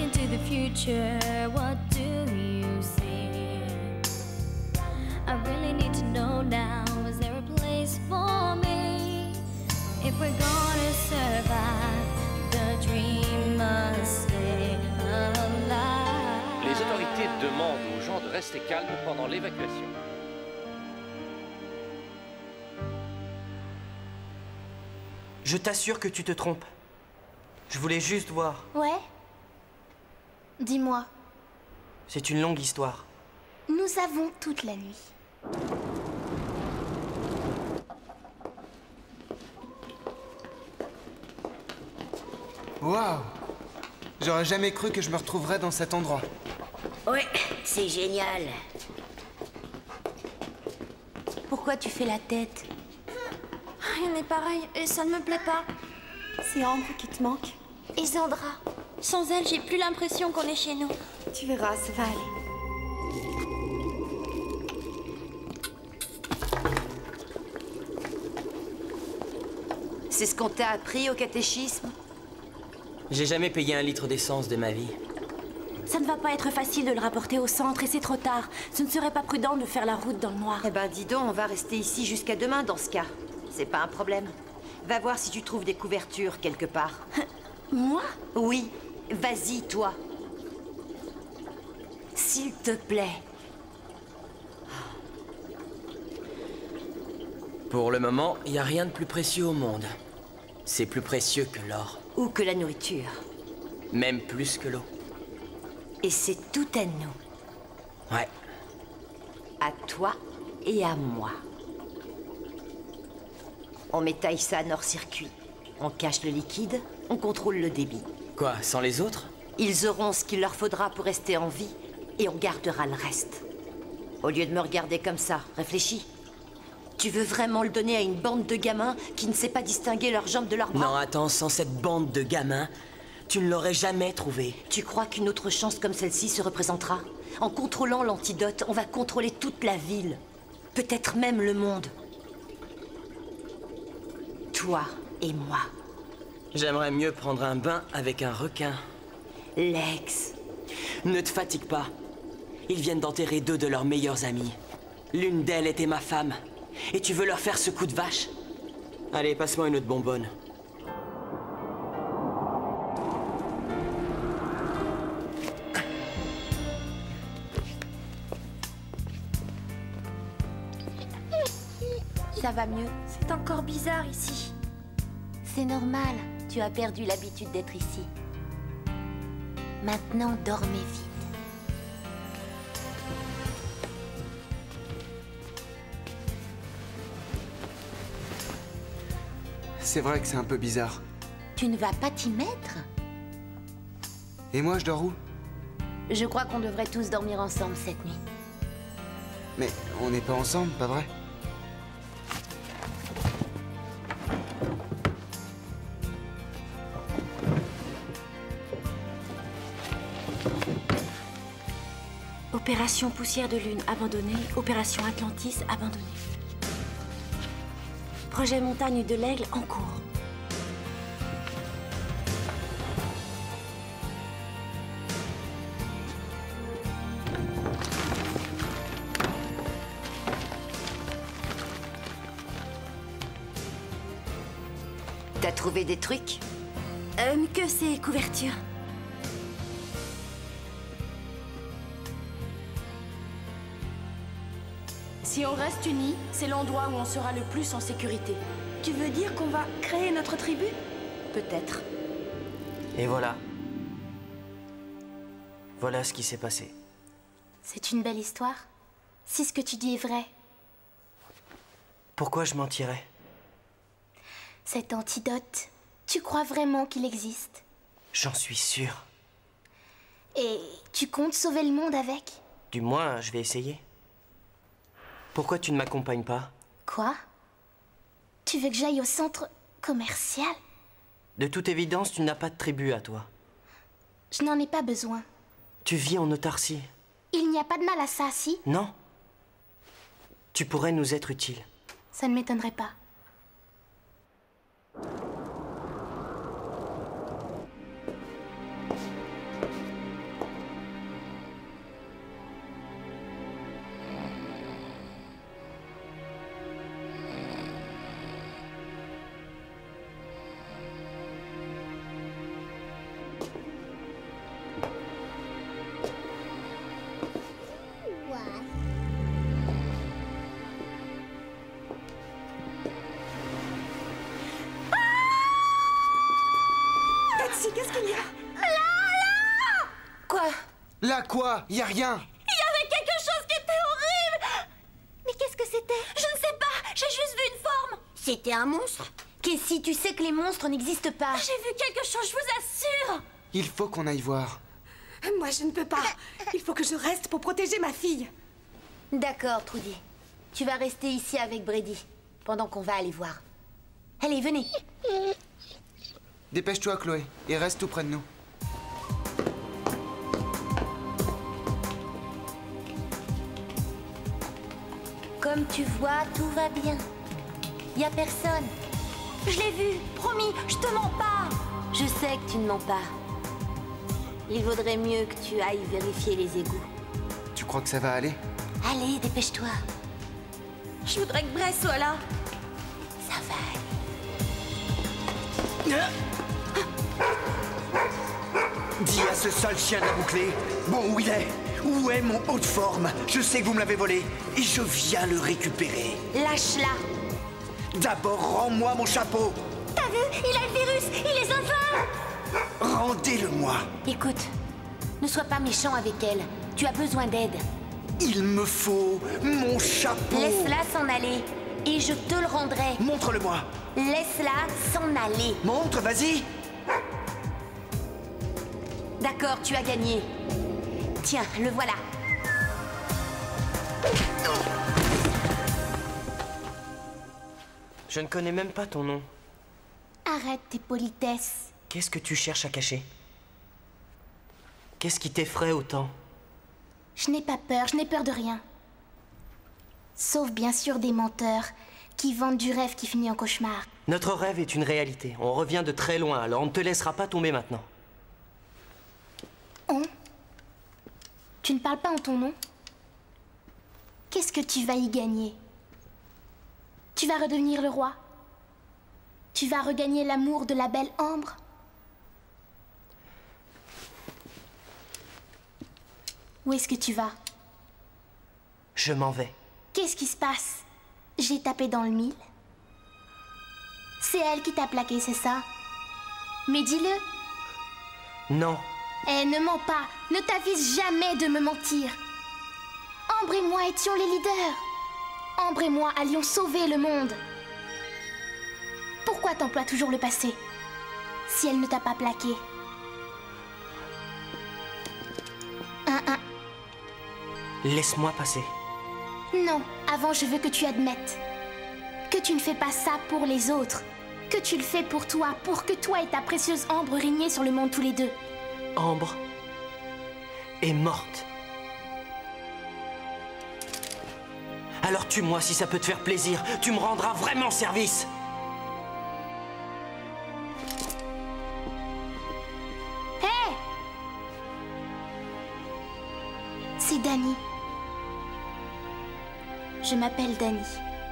into the future, what do you see? I really need to know now, is there a place for me? If we're gonna survive, the dream must stay alive. Les autorités demandent aux gens de rester calmes pendant l'évacuation. Je t'assure que tu te trompes. Je voulais juste voir. Ouais? Dis-moi. C'est une longue histoire. Nous avons toute la nuit. Waouh! J'aurais jamais cru que je me retrouverais dans cet endroit. Ouais, c'est génial. Pourquoi tu fais la tête? Rien n'est pareil et ça ne me plaît pas. C'est Ambre qui te manque. Et Sandra. Sans elle, j'ai plus l'impression qu'on est chez nous. Tu verras, ça va aller. C'est ce qu'on t'a appris au catéchisme? J'ai jamais payé 1 litre d'essence de ma vie. Ça ne va pas être facile de le rapporter au centre et c'est trop tard. Ce ne serait pas prudent de faire la route dans le noir. Eh ben dis donc, on va rester ici jusqu'à demain dans ce cas. C'est pas un problème. Va voir si tu trouves des couvertures quelque part. Moi? Oui, vas-y toi. S'il te plaît. Pour le moment, il n'y a rien de plus précieux au monde. C'est plus précieux que l'or. Ou que la nourriture. Même plus que l'eau. Et c'est tout à nous. Ouais. À toi et à moi. On met Taïsan hors circuit. On cache le liquide, on contrôle le débit. Quoi, sans les autres? Ils auront ce qu'il leur faudra pour rester en vie et on gardera le reste. Au lieu de me regarder comme ça, réfléchis. Tu veux vraiment le donner à une bande de gamins qui ne sait pas distinguer leurs jambes de leurs bras? Non, attends, sans cette bande de gamins, tu ne l'aurais jamais trouvé. Tu crois qu'une autre chance comme celle-ci se représentera? En contrôlant l'antidote, on va contrôler toute la ville. Peut-être même le monde. Toi et moi. J'aimerais mieux prendre un bain avec un requin. Lex. Ne te fatigue pas. Ils viennent d'enterrer 2 de leurs meilleurs amis. L'une d'elles était ma femme. Et tu veux leur faire ce coup de vache? Allez, passe-moi une autre bonbonne. Ça va mieux. C'est encore bizarre ici. C'est normal. Tu as perdu l'habitude d'être ici. Maintenant, dormez vite. C'est vrai que c'est un peu bizarre. Tu ne vas pas t'y mettre? Et moi, je dors où? Je crois qu'on devrait tous dormir ensemble cette nuit. Mais on n'est pas ensemble, pas vrai? Opération Poussière de Lune abandonnée. Opération Atlantis abandonnée. Projet Montagne de l'Aigle en cours. T'as trouvé des trucs? Que ces couvertures. Si on reste unis, c'est l'endroit où on sera le plus en sécurité. Tu veux dire qu'on va créer notre tribu? Peut-être. Et voilà. Voilà ce qui s'est passé. C'est une belle histoire. Si ce que tu dis est vrai. Pourquoi je mentirais? Cet antidote, tu crois vraiment qu'il existe? J'en suis sûr. Et tu comptes sauver le monde avec? Du moins, je vais essayer. Pourquoi tu ne m'accompagnes pas? Quoi? Tu veux que j'aille au centre commercial? De toute évidence, tu n'as pas de tribu à toi. Je n'en ai pas besoin. Tu vis en autarcie. Il n'y a pas de mal à ça, si? Non. Tu pourrais nous être utile. Ça ne m'étonnerait pas. ici, qu'est-ce qu'il y a? Quoi? Là quoi? Y a rien. Il y avait quelque chose qui était horrible. Mais qu'est-ce que c'était? Je ne sais pas, j'ai juste vu une forme. C'était un monstre? Cassie, tu sais que les monstres n'existent pas. J'ai vu quelque chose, je vous assure. Il faut qu'on aille voir. Moi, je ne peux pas. Il faut que je reste pour protéger ma fille. D'accord, Trudy. Tu vas rester ici avec Brady, pendant qu'on va aller voir. Allez, venez. Dépêche-toi, Chloé, et reste tout près de nous. Comme tu vois, tout va bien. Y a personne. Je l'ai vu, promis, je te mens pas. Je sais que tu ne mens pas. Il vaudrait mieux que tu ailles vérifier les égouts. Tu crois que ça va aller? Allez, dépêche-toi. Je voudrais que Bray soit là. Ça va aller. Dis à ce sale chien de la bouclée. Bon, où il est? Où est mon haut de forme? Je sais que vous me l'avez volé et je viens le récupérer. Lâche-la. D'abord, rends-moi mon chapeau. T'as vu? Il a le virus. Il les envole. Rendez-le-moi. Écoute, ne sois pas méchant avec elle. Tu as besoin d'aide. Il me faut mon chapeau. Laisse-la s'en aller. Et je te le rendrai. Montre-le-moi. Laisse-la s'en aller. Montre, vas-y. D'accord, tu as gagné. Tiens, le voilà. Je ne connais même pas ton nom. Arrête tes politesses. Qu'est-ce que tu cherches à cacher? Qu'est-ce qui t'effraie autant? Je n'ai pas peur, je n'ai peur de rien. Sauf bien sûr des menteurs qui vendent du rêve qui finit en cauchemar. Notre rêve est une réalité. On revient de très loin, alors on ne te laissera pas tomber maintenant. On? Tu ne parles pas en ton nom? Qu'est-ce que tu vas y gagner? Tu vas redevenir le roi? Tu vas regagner l'amour de la belle Ambre? Où est-ce que tu vas? Je m'en vais. Qu'est-ce qui se passe? J'ai tapé dans le mille? C'est elle qui t'a plaqué, c'est ça? Mais dis-le! Non. Eh, ne mens pas! Ne t'avise jamais de me mentir! Ambre et moi étions les leaders! Ambre et moi allions sauver le monde! Pourquoi t'emploies toujours le passé? Si elle ne t'a pas plaqué? Laisse-moi passer. Non, avant je veux que tu admettes que tu ne fais pas ça pour les autres, que tu le fais pour toi, pour que toi et ta précieuse Ambre régniez sur le monde tous les deux. Ambre est morte. Alors tue-moi si ça peut te faire plaisir. Tu me rendras vraiment service. Hé! C'est Dani. Je m'appelle Dani.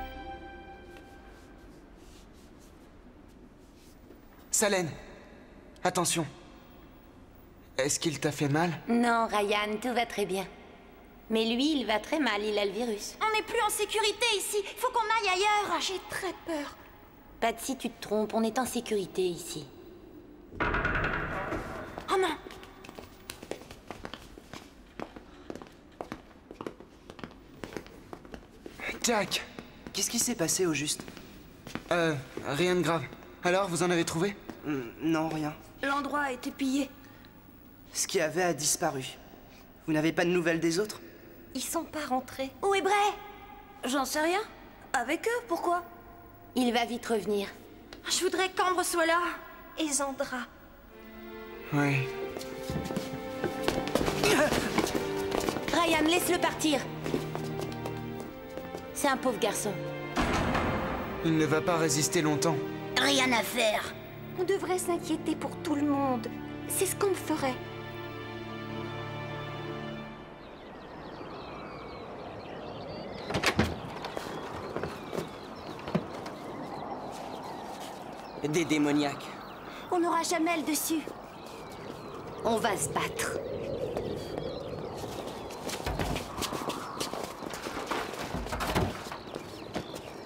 Salène, attention. Est-ce qu'il t'a fait mal? Non, Ryan, tout va très bien. Mais lui, il va très mal, il a le virus. On n'est plus en sécurité ici. Il faut qu'on aille ailleurs. Ah, j'ai très peur. Patsy, tu te trompes, on est en sécurité ici. Oh non! Jack! Qu'est-ce qui s'est passé au juste? Rien de grave. Alors, vous en avez trouvé? Non, rien. L'endroit a été pillé. Ce qu'il y avait a disparu. Vous n'avez pas de nouvelles des autres? Ils sont pas rentrés. Où est Bray? J'en sais rien. Avec eux, pourquoi? Il va vite revenir. Je voudrais qu'Ambre soit là. Et Zandra. Ouais. Ryan, laisse-le partir. C'est un pauvre garçon. Il ne va pas résister longtemps. Rien à faire. On devrait s'inquiéter pour tout le monde. C'est ce qu'on ferait. Des démoniaques. On n'aura jamais le dessus. On va se battre.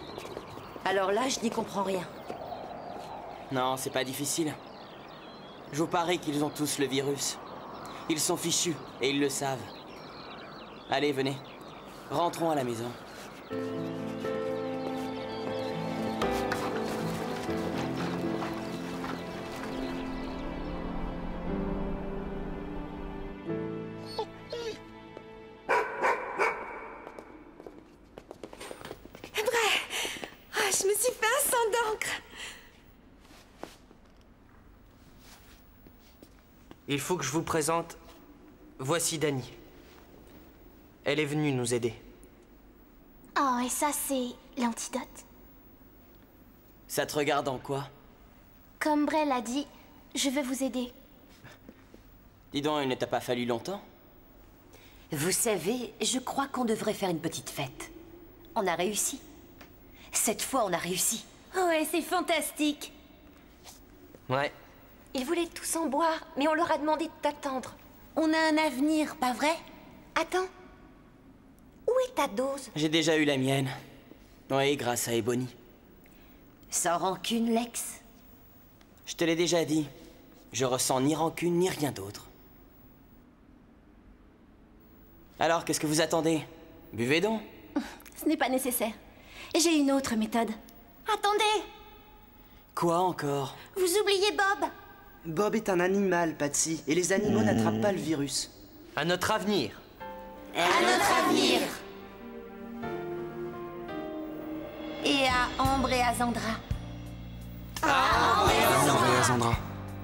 Alors là, je n'y comprends rien. Non, c'est pas difficile. Je vous parie qu'ils ont tous le virus. Ils sont fichus, et ils le savent. Allez, venez. Rentrons à la maison. Je me suis fait un sang d'encre. Il faut que je vous présente... Voici Dani. Elle est venue nous aider. Oh, et ça, c'est l'antidote. Ça te regarde en quoi? Comme Bray l'a dit, je veux vous aider. Dis donc, il ne t'a pas fallu longtemps? Vous savez, je crois qu'on devrait faire une petite fête. On a réussi. Cette fois, on a réussi. Ouais, c'est fantastique. Ouais. Ils voulaient tous en boire, mais on leur a demandé de t'attendre. On a un avenir, pas vrai? Attends. Où est ta dose? J'ai déjà eu la mienne. Oui, grâce à Ebony. Sans rancune, Lex? Je te l'ai déjà dit. Je ressens ni rancune, ni rien d'autre. Alors, qu'est-ce que vous attendez? Buvez donc. Ce n'est pas nécessaire. J'ai une autre méthode. Attendez! Quoi encore? Vous oubliez Bob? Bob est un animal, Patsy, et les animaux n'attrapent pas le virus. À notre avenir. À notre avenir! Et à Ambre et à Zandra. Ambre et Azandra.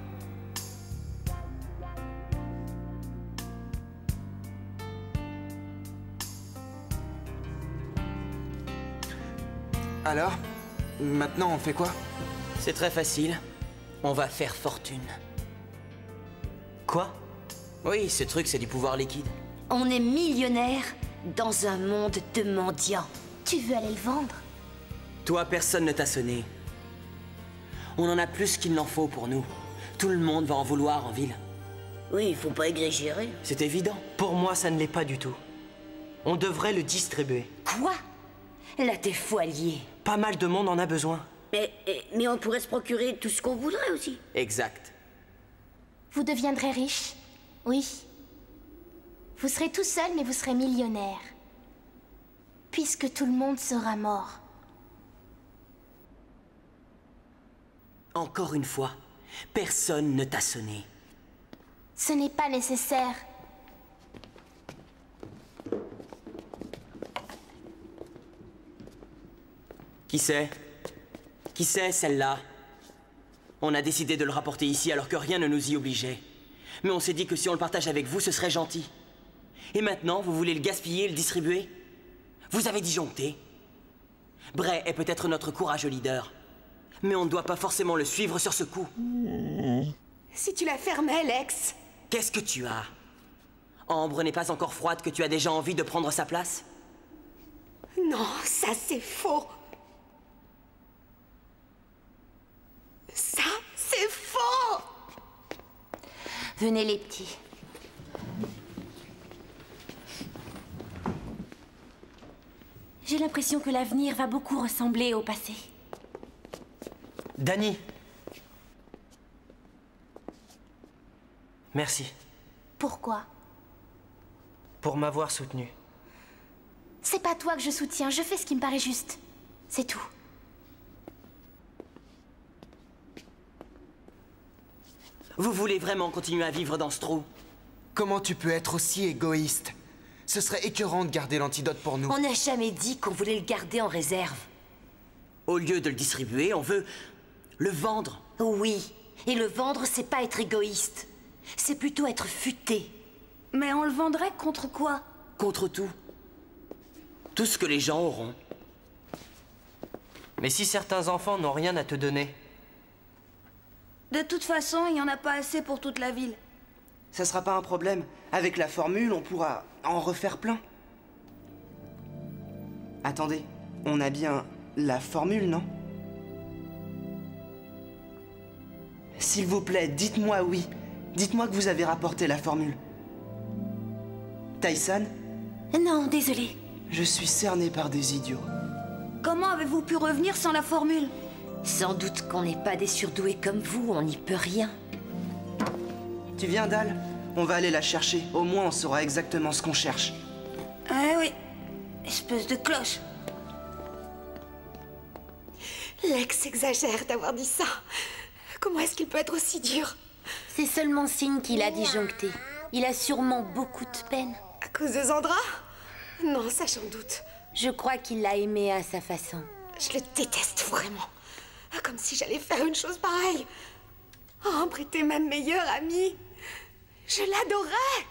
Alors, maintenant on fait quoi? C'est très facile. On va faire fortune. Quoi? Oui, ce truc, c'est du pouvoir liquide. On est millionnaire dans un monde de mendiants. Tu veux aller le vendre? Toi, personne ne t'a sonné. On en a plus qu'il n'en faut pour nous. Tout le monde va en vouloir en ville. Oui, il faut pas exagérer. C'est évident. Pour moi, ça ne l'est pas du tout. On devrait le distribuer. Quoi? Là, t'es fou allié. Pas mal de monde en a besoin. Mais on pourrait se procurer tout ce qu'on voudrait aussi. Exact. Vous deviendrez riche. Oui. Vous serez tout seul, mais vous serez millionnaire. Puisque tout le monde sera mort. Encore une fois, personne ne t'a sonné. Ce n'est pas nécessaire. Qui c'est? Qui c'est, celle-là? On a décidé de le rapporter ici alors que rien ne nous y obligeait. Mais on s'est dit que si on le partage avec vous, ce serait gentil. Et maintenant, vous voulez le gaspiller et le distribuer? Vous avez disjoncté. Bray est peut-être notre courageux leader. Mais on ne doit pas forcément le suivre sur ce coup. Si tu la fermais, Lex. Qu'est-ce que tu as? Ambre n'est pas encore froide que tu as déjà envie de prendre sa place? Non, ça c'est faux. Ça, c'est faux! Venez les petits. J'ai l'impression que l'avenir va beaucoup ressembler au passé. Dani. Merci Pourquoi? pour m'avoir soutenu. C'est pas toi que je soutiens, je fais ce qui me paraît juste. C'est tout. Vous voulez vraiment continuer à vivre dans ce trou? Comment tu peux être aussi égoïste? Ce serait écœurant de garder l'antidote pour nous. On n'a jamais dit qu'on voulait le garder en réserve. Au lieu de le distribuer, on veut le vendre. Oui, et le vendre, c'est pas être égoïste. C'est plutôt être futé. Mais on le vendrait contre quoi? Contre tout. Tout ce que les gens auront. Mais si certains enfants n'ont rien à te donner, De toute façon, il n'y en a pas assez pour toute la ville. ça sera pas un problème. Avec la formule, on pourra en refaire plein. Attendez, on a bien la formule, non? S'il vous plaît, dites-moi oui. Dites-moi que vous avez rapporté la formule. Tyson, Non, désolé. je suis cerné par des idiots. Comment avez-vous pu revenir sans la formule? Sans doute qu'on n'est pas des surdoués comme vous, on n'y peut rien. Tu viens, Dal? On va aller la chercher. Au moins, on saura exactement ce qu'on cherche. Ah oui. Espèce de cloche. Lex exagère d'avoir dit ça. Comment est-ce qu'il peut être aussi dur? C'est seulement signe qu'il a disjoncté. Il a sûrement beaucoup de peine. À cause de Zandra? Non, ça j'en doute. Je crois qu'il l'a aimé à sa façon. Je le déteste vraiment. Comme si j'allais faire une chose pareille. Ambre était ma meilleure amie. Je l'adorais.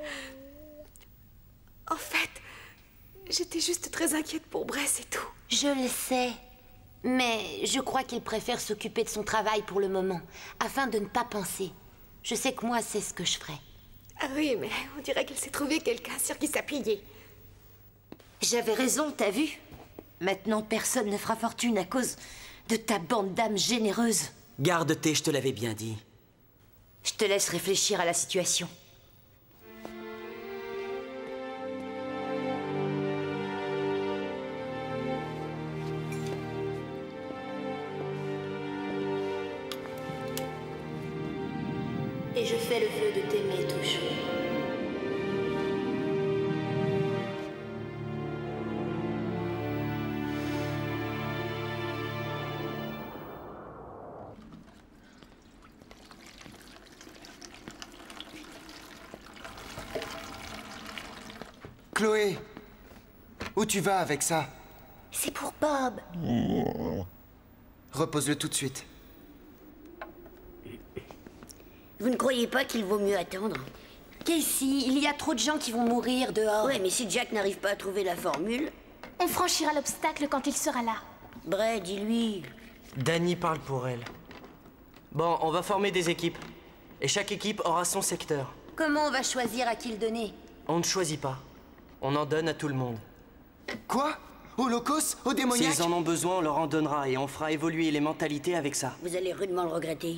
En fait, j'étais juste très inquiète pour Bress et tout. Je le sais. Mais je crois qu'il préfère s'occuper de son travail pour le moment, afin de ne pas penser. Je sais que moi, c'est ce que je ferais. Ah oui, mais on dirait qu'elle s'est trouvé quelqu'un sur qui s'appuyer. J'avais raison, t'as vu? Maintenant, personne ne fera fortune à cause de ta bande d'âmes généreuses. Garde-tes, je te l'avais bien dit. Je te laisse réfléchir à la situation. Et je fais le vœu de t'aimer toujours. Chloé, où tu vas avec ça? C'est pour Bob. Repose-le tout de suite. Vous ne croyez pas qu'il vaut mieux attendre? Casey, il y a trop de gens qui vont mourir dehors. Ouais, mais si Jack n'arrive pas à trouver la formule... On franchira l'obstacle quand il sera là. Brett, dis-lui. Danny parle pour elle. Bon, on va former des équipes. Et chaque équipe aura son secteur. Comment on va choisir à qui le donner? On ne choisit pas. On en donne à tout le monde. Quoi? Aux locos? Aux démoniaques? S'ils en ont besoin, on leur en donnera et on fera évoluer les mentalités avec ça. Vous allez rudement le regretter.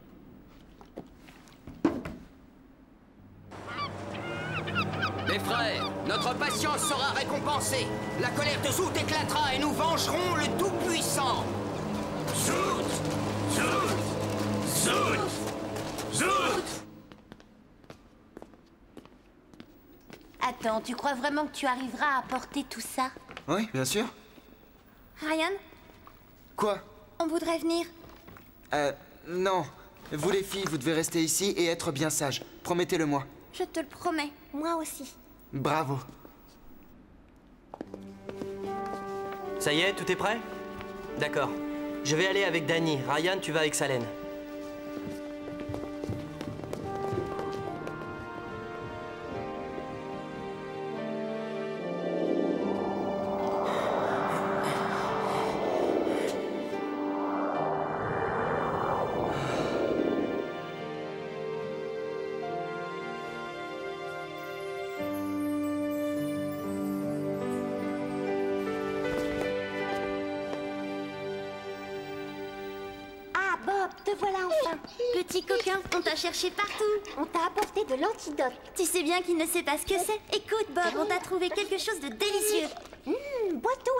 Mes frères, notre patience sera récompensée. La colère de Zout éclatera et nous vengerons le Tout-Puissant. Zout! Zout! Zout! Zout! Attends, tu crois vraiment que tu arriveras à porter tout ça? Oui, bien sûr. Ryan, Quoi? on voudrait venir. Non. Vous les filles, vous devez rester ici et être bien sages. Promettez-le-moi. Je te le promets, moi aussi. Bravo. Ça y est, tout est prêt? D'accord. Je vais aller avec Danny. Ryan, tu vas avec Salène. Te voilà enfin. Petit coquin, on t'a cherché partout. On t'a apporté de l'antidote. Tu sais bien qu'il ne sait pas ce que c'est. Écoute, Bob, on t'a trouvé quelque chose de délicieux. Bois tout,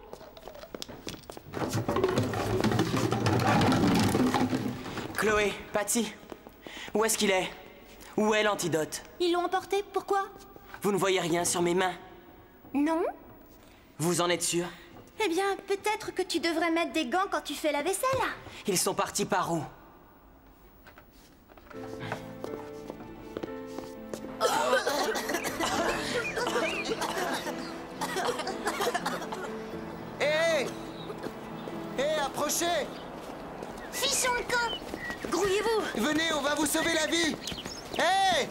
allez. Chloé, Patty, où est-ce qu'il est? Où est l'antidote? Ils l'ont emporté, pourquoi? Vous ne voyez rien sur mes mains? Non. Vous en êtes sûr? Eh bien, peut-être que tu devrais mettre des gants quand tu fais la vaisselle. Ils sont partis par où? Hé! Hé, approchez! Fichons le camp! Grouillez-vous! Venez, on va vous sauver la vie! Hé!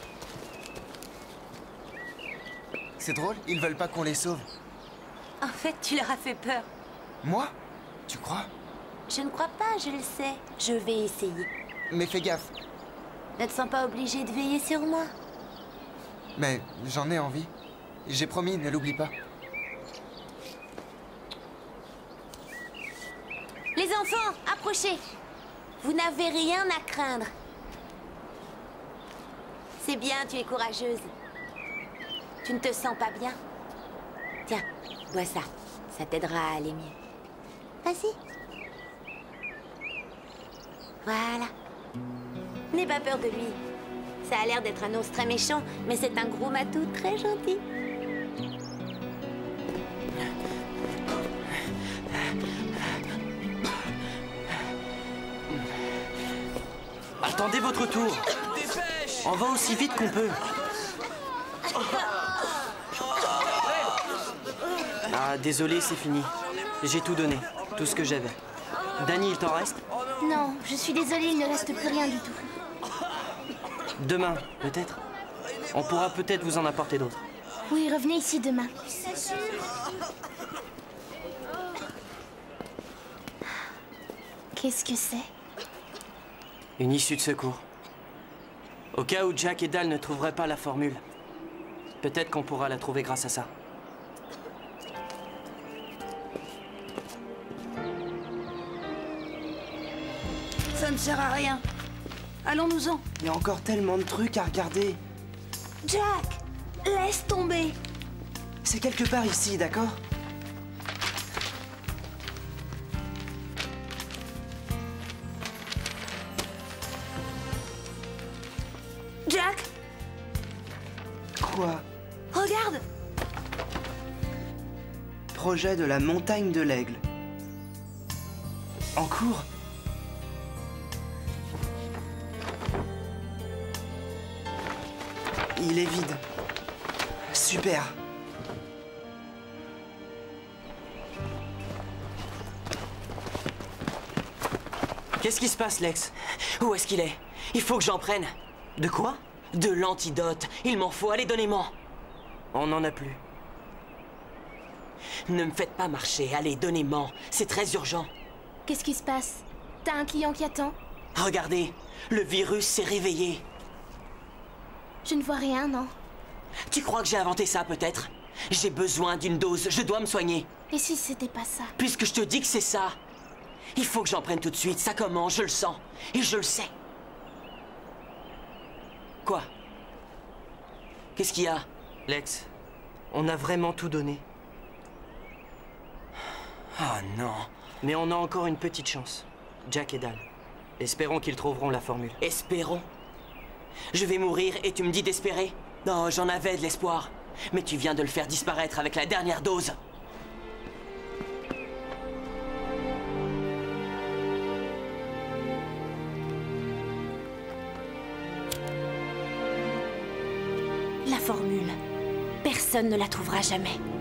C'est drôle, ils veulent pas qu'on les sauve. En fait, tu leur as fait peur. Moi? Tu crois? Je ne crois pas, je le sais. Je vais essayer. Mais fais gaffe. Ne te sens pas obligé de veiller sur moi? Mais j'en ai envie. J'ai promis, ne l'oublie pas. Les enfants, approchez! Vous n'avez rien à craindre. C'est bien, tu es courageuse. Tu ne te sens pas bien? Tiens, bois ça. Ça t'aidera à aller mieux. Vas-y. Voilà. N'aie pas peur de lui. Ça a l'air d'être un ours très méchant, mais c'est un gros matou très gentil. Attendez votre tour. Dépêche! On va aussi vite qu'on peut. Ah, désolé, c'est fini. J'ai tout donné, tout ce que j'avais. Danny, il t'en reste? Non, je suis désolée, il ne reste plus rien du tout. Demain, peut-être? On pourra peut-être vous en apporter d'autres. Oui, revenez ici demain. Qu'est-ce que c'est? Une issue de secours. Au cas où Jack et Dal ne trouveraient pas la formule. Peut-être qu'on pourra la trouver grâce à ça. Ça ne sert à rien. Allons-nous-en. Il y a encore tellement de trucs à regarder. Jack, laisse tomber. C'est quelque part ici, d'accord? Jack, Quoi? regarde. Projet de la montagne de l'Aigle. En cours? Il est vide. Super. Qu'est-ce qui se passe, Lex? Où est-ce qu'il est? Il faut que j'en prenne. De quoi? De l'antidote. Il m'en faut. Allez, donnez-moi. On n'en a plus. Ne me faites pas marcher. Allez, donnez-moi. C'est très urgent. Qu'est-ce qui se passe? T'as un client qui attend? Regardez, le virus s'est réveillé. Je ne vois rien, non? Tu crois que j'ai inventé ça, peut-être? J'ai besoin d'une dose. Je dois me soigner. Et si c'était pas ça? Puisque je te dis que c'est ça, il faut que j'en prenne tout de suite. Ça commence, je le sens. Et je le sais. Quoi? Qu'est-ce qu'il y a? Lex, on a vraiment tout donné. Oh non. Mais on a encore une petite chance. Jack et Dal. Espérons qu'ils trouveront la formule. Espérons? Je vais mourir et tu me dis d'espérer? Non, j'en avais de l'espoir. Mais tu viens de le faire disparaître avec la dernière dose. La formule. Personne ne la trouvera jamais.